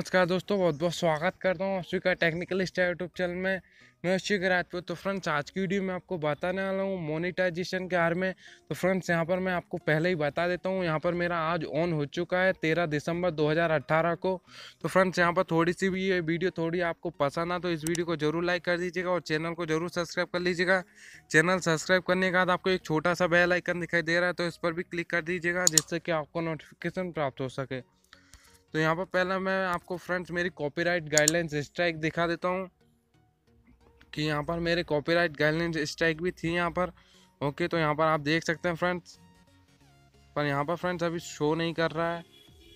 नमस्कार दोस्तों, बहुत बहुत स्वागत करता हूँ अश्विक का टेक्निकल स्टार यूट्यूब चैनल में। मैं अश्विक राजपूत। तो फ्रेंड्स, आज की वीडियो में आपको बताने वाला हूँ मोनेटाइजेशन के बारे में। तो फ्रेंड्स, यहाँ पर मैं आपको पहले ही बता देता हूँ, यहाँ पर मेरा आज ऑन हो चुका है 13 दिसंबर 2018 को। तो फ्रेंड्स, यहाँ पर थोड़ी सी भी ये वीडियो थोड़ी आपको पसंद आ तो इस वीडियो को जरूर लाइक कर दीजिएगा और चैनल को जरूर सब्सक्राइब कर लीजिएगा। चैनल सब्सक्राइब करने के बाद आपको एक छोटा सा बेल आइकन दिखाई दे रहा है, तो इस पर भी क्लिक कर दीजिएगा जिससे कि आपको नोटिफिकेशन प्राप्त हो सके। तो यहाँ पर पहला मैं आपको फ्रेंड्स मेरी कॉपीराइट गाइडलाइंस स्ट्राइक दिखा देता हूँ कि यहाँ पर मेरे कॉपीराइट गाइडलाइंस स्ट्राइक भी थी यहाँ पर। ओके, तो यहाँ पर आप देख सकते हैं फ्रेंड्स, पर यहाँ पर फ्रेंड्स अभी शो नहीं कर रहा है,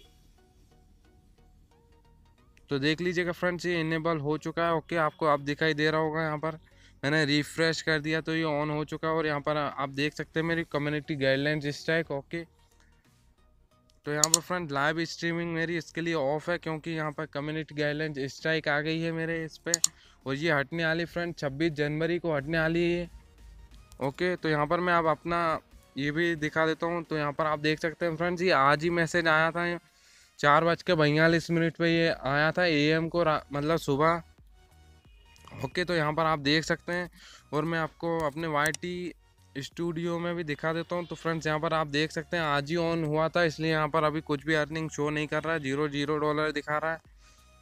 तो देख लीजिएगा फ्रेंड्स ये इनेबल हो चुका है। ओके, आपको अब दिखाई दे रहा होगा, यहाँ पर मैंने रिफ्रेश कर दिया तो ये ऑन हो चुका है और यहाँ पर आप देख सकते हैं मेरी कम्युनिटी गाइडलाइंस स्ट्राइक। ओके, तो यहाँ पर फ्रेंड लाइव स्ट्रीमिंग मेरी इसके लिए ऑफ है क्योंकि यहाँ पर कम्युनिटी गाइडलाइन स्ट्राइक आ गई है मेरे इस पे, और ये हटने वाली फ्रेंड 26 जनवरी को हटने वाली है। ओके, तो यहाँ पर मैं अब अपना ये भी दिखा देता हूँ। तो यहाँ पर आप देख सकते हैं फ्रेंड्स, ये आज ही मैसेज आया था 4:42 पे ये आया था AM को, मतलब सुबह। ओके, तो यहाँ पर आप देख सकते हैं और मैं आपको अपने YT स्टूडियो में भी दिखा देता हूँ। तो फ्रेंड्स, यहाँ पर आप देख सकते हैं आज ही ऑन हुआ था, इसलिए यहाँ पर अभी कुछ भी अर्निंग शो नहीं कर रहा है, $0 दिखा रहा है।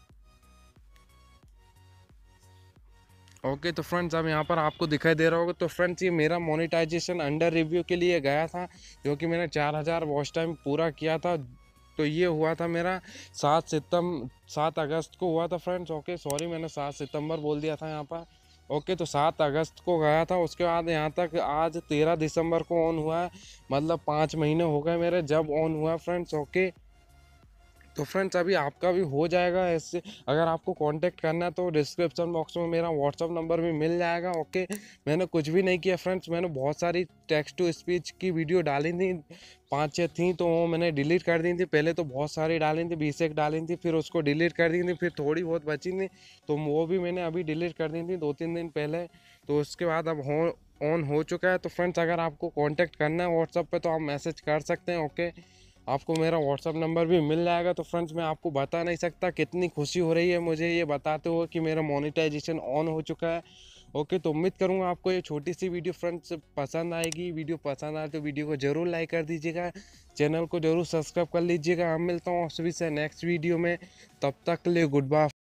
ओके, तो फ्रेंड्स अब यहाँ पर आपको दिखाई दे रहा होगा। तो फ्रेंड्स, ये मेरा मोनेटाइजेशन अंडर रिव्यू के लिए गया था, जो कि मैंने 4000 वॉच टाइम पूरा किया था। तो ये हुआ था मेरा 7 अगस्त को हुआ था फ्रेंड्स। ओके, सॉरी, मैंने 7 सितंबर बोल दिया था यहाँ पर। ओके, तो 7 अगस्त को गया था, उसके बाद यहाँ तक आज 13 दिसंबर को ऑन हुआ है, मतलब 5 महीने हो गए मेरे जब ऑन हुआ फ्रेंड्स। ओके, तो फ्रेंड्स अभी आपका भी हो जाएगा ऐसे। अगर आपको कांटेक्ट करना है तो डिस्क्रिप्शन बॉक्स में मेरा व्हाट्सअप नंबर भी मिल जाएगा। ओके, मैंने कुछ भी नहीं किया फ्रेंड्स, मैंने बहुत सारी टेक्स्ट टू स्पीच की वीडियो डाली थी, 5-6 थी, तो वो मैंने डिलीट कर दी थी। पहले तो बहुत सारी डाली थी, 20 एक डाली थी, फिर उसको डिलीट कर दी थी, फिर थोड़ी बहुत बची थी तो वो भी मैंने अभी डिलीट कर दी थी 2-3 दिन पहले। तो उसके बाद अब ऑन हो चुका है। तो फ्रेंड्स, अगर आपको कांटेक्ट करना है व्हाट्सअप पे तो आप मैसेज कर सकते हैं। ओके, आपको मेरा व्हाट्सअप नंबर भी मिल जाएगा। तो फ्रेंड्स, मैं आपको बता नहीं सकता कितनी खुशी हो रही है मुझे ये बताते हुए कि मेरा मोनेटाइजेशन ऑन हो चुका है। ओके, तो उम्मीद करूँगा आपको ये छोटी सी वीडियो फ्रेंड्स पसंद आएगी। वीडियो पसंद आए तो वीडियो को ज़रूर लाइक कर दीजिएगा, चैनल को ज़रूर सब्सक्राइब कर लीजिएगा। हम मिलता हूँ आप सभी से नेक्स्ट वीडियो में, तब तक के लिए गुड बाय।